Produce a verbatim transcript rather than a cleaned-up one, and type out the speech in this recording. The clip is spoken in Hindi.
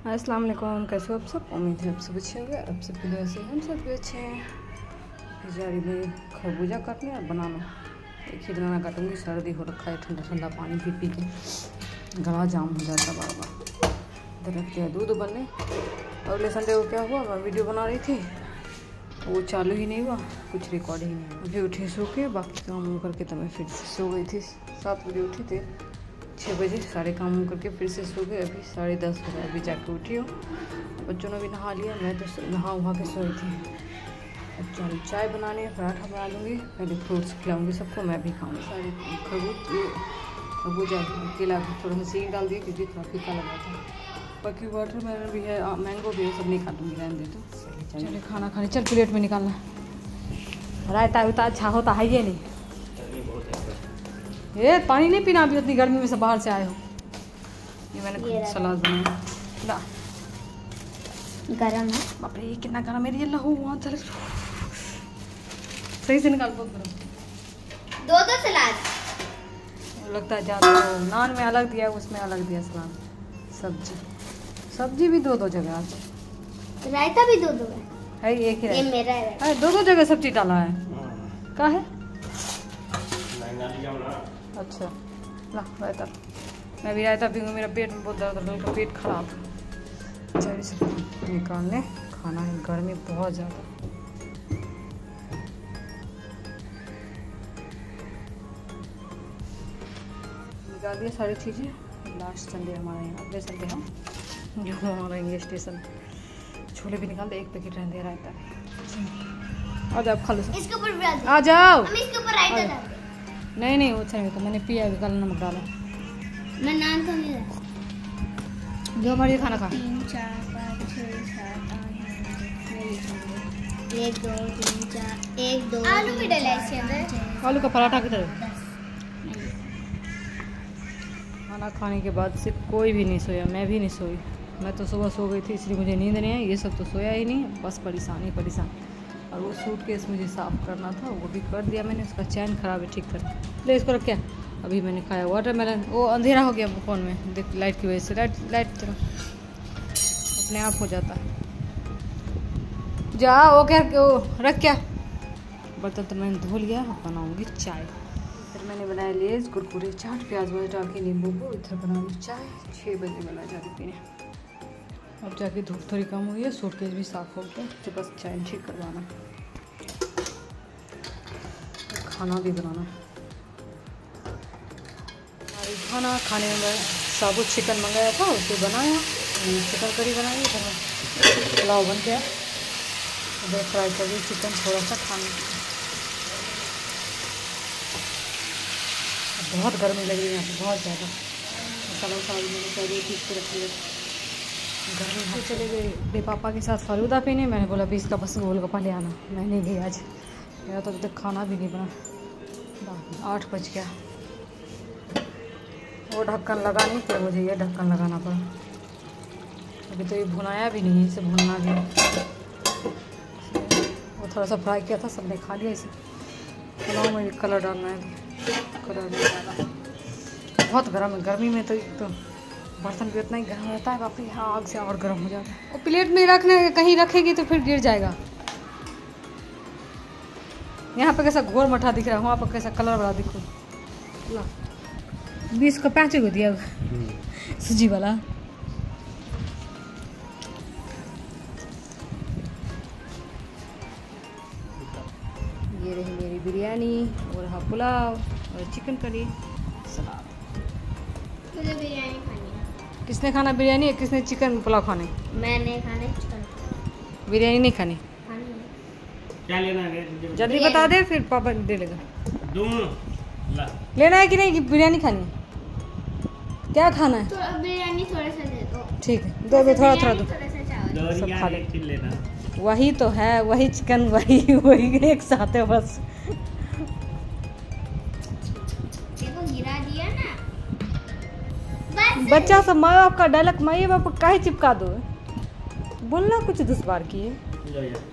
अस्सलाम वालेकुम, कैसे हो आप सब। उम्मीद है आप सब अच्छे होंगे। आप सबके लिए से हम सब भी अच्छे हैं। जा रही मैं खरबूजा काटने और बनाना। एक ही बनाना काटूँगी। सर्दी हो रखा है, ठंडा ठंडा पानी पी पी के गला जाम हो जाता बार बार। इधर रखते हैं दूध उबलने। अगले संडे को क्या हुआ, मैं वीडियो बना रही थी, वो चालू ही नहीं हुआ, कुछ रिकॉर्ड ही नहीं हुआ। अभी उठी सो के, बाकी काम करके तो मैं फिर से सो गई थी। सात बजे उठी थी, छः बजे सारे काम करके फिर से सो गए। अभी साढ़े दस बजे अभी जाके उठी हूँ। बच्चों ने भी नहा लिया, मैं तो नहा वहा के सोई थी। अब चलो चाय बनाने, पराठा बना लूँगी, पहले फ्रूट्स खिलाऊँगी सबको, मैं भी खाऊँगी। सारे खरबूज खरबूजा केला थोड़ा सा सीख डाल दिया क्योंकि थोड़ा फीका लगा था। बाकी वाटर मेलन भी है, मैंगो भी है, सब नहीं खा दूँगी, रहने दे तो। चलिए खाना खाने चल, प्लेट में निकालना। रायता उतना अच्छा होता है ये नहीं, ये पानी नहीं पीना अभी, उतनी गर्मी में से बाहर से आए हो। ये मैंने खुद सलाद बनाया। ला गरम है, बाप रे ये कितना गरम है। ये लहू वहाँ चले, सही से निकाल। बहुत गरम, दो दो सलाद लगता है ज़्यादा। नान में अलग दिया, उसमें अलग दिया सलाद। सब्जी सब्जी भी दो दो जगह आज, रायता भी दो दो है, है एक ही ये रायता। मेरा है। अरे दो दो जगह सब्जी डाला है, क्या है। अच्छा ला रायता, मैं भी रायता पीऊँगी। मेरा पेट में बहुत दर्द है, हल्का पेट खराब है। चलिए से निकालने, खाना है, गर्मी बहुत ज़्यादा। निकाल दिया सारी चीज़ें। लास्ट संडे हमारा यहाँ, अगले संडे हम जो वहाँ रहेंगे स्टेशन। छोले भी निकाल दे, एक पैकेट रहने दे रायता भी। आ जाओ खा लो, इसके ऊपर भी आ जाओ। हम इसके ऊपर रायता डाल दे। नहीं नहीं वो अच्छा नहीं, तो मैंने पिया अभी, कल नमक डाला। मैं नान तो नहीं रहा। जो हमारी खाना खा। तीन चार पाँच छः सात आठ, एक दो तीन चार, एक दो आलू भी डाला इसके अंदर। आलू का पराठा की तरह। खाना खाने के बाद से कोई भी नहीं सोया, मैं भी नहीं सोई। मैं तो सुबह सो गई थी, इसलिए मुझे नींद नहीं आई। ये सब तो सोया ही नहीं, बस परेशान ही परेशान। और वो सूटकेस मुझे साफ़ करना था, वो भी कर दिया मैंने। उसका चैन खराब है, ठीक कर ले इसको, रख क्या। अभी मैंने खाया वाटरमेलन। वो अंधेरा हो गया फ़ोन में, देख लाइट की वजह से। लाइट लाइट चलो अपने आप हो जाता है। जा वो क्या, वो रख क्या। बर्तन तो मैंने धो लिया, बनाऊँगी चाय। फिर मैंने बनाया लेज, कुरकुरे, चाट, प्याज व्याज डाल के, नींबू को। इधर बनाऊँगी चाय। छः बजे वाला जा रही पीने। अब जाके धूप थोड़ी कम हुई है, सूटकेस भी साफ़ हो गया, तो बस चैन ठीक करवाना, खाना भी बनाना। हमारी खाना खाने में साबुत चिकन मंगाया था, उसे बनाया, चिकन करी बनाई। फिर पुलाव बन गया, उधर फ्राई कर दी चिकन थोड़ा सा खाने। बहुत गर्मी लग रही है यहाँ पे, बहुत ज़्यादा। मसाला वसाला भी मैंने चाहिए ठीक से रख लिया। गर्मी से चले गए बे पापा के साथ फालूदा पीने। मैंने बोला बीस का बस गोलगप्पा ले आना, मैं नहीं गई आज। मेरा तो अभी तक खाना भी नहीं बना। आठ बज गया, वो ढक्कन लगा नहीं, फिर मुझे ये ढक्कन लगाना पड़ा। अभी तो ये भुनाया भी नहीं, इसे भुनना भी। वो थोड़ा सा फ्राई किया था, सबने खा लिया। इसे पुलाव में भी कलर डालना है, कलर नहीं डाला। बहुत गर्म है, गर्मी में तो एक तो बर्तन भी उतना ही गर्म रहता है, बाकी यहाँ आग से और गर्म हो जाता है। और प्लेट में रखने, कहीं रखेगी तो फिर गिर जाएगा। यहाँ पे कैसा घोर मठा दिख रहा है, वहाँ पर कैसा कलर वाला दिखो। ला बीस का पैंच को दिया सूजी वाला। ये रही मेरी बिरयानी, और रहा पुलाव, और चिकन करी, सलाद। मुझे बिरयानी खानी है। किसने खाना बिरयानी, है किसने चिकन पुलाव खाने। मैंने खाने चिकन, बिरयानी नहीं खानी। खानी क्या लेना है जल्दी बता दे, फिर पापा दे लेगा। दोनों ला। लेना है कि नहीं, कि बिरयानी खानी है, क्या खाना है। तो बिरयानी थोड़ा सा दे दो। ठीक है, दो दो, थोड़ा थोड़ा दो, थोड़ा सा चावल। सब खा ले। लेना वही तो है, वही चिकन, वही वही एक साथ है बस। देखो गिरा दिया ना, बस। बच्चा सब माँ बाप का डायलॉग माँ बाप काहे चिपका दो, बोलना कुछ दस बार की है।